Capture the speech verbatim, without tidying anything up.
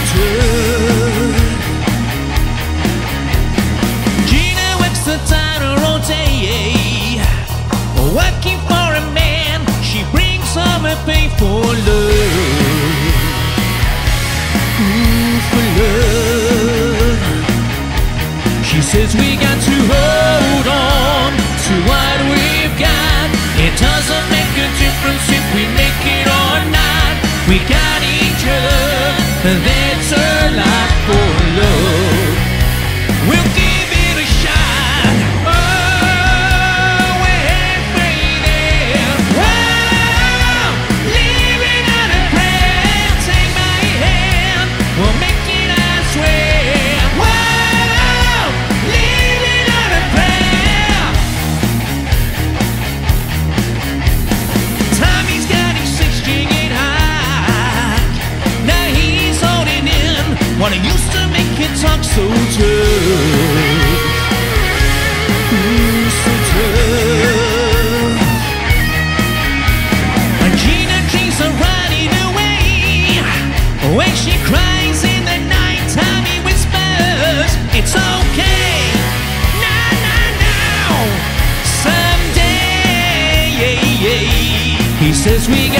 tough. Gina works the diner all day, working for a man. She brings home a pay for love. Ooh, for love. She says we got to hold on to what we've got. It doesn't make a difference if we make it or not. We got each other, and that's a lot for love. We'll give it a shot. Oh, we're halfway there. Whoa, living on a prayer. Take my hand, we'll make it, I swear. Whoa, living on a prayer. Tommy's got his six-string it high. Now he's holding in what he used to make it talk so tough. Ooh, so tough. And Gina dreams of running away. When she cries in the night, Tommy whispers, it's okay. Now, now, now. Someday, he says we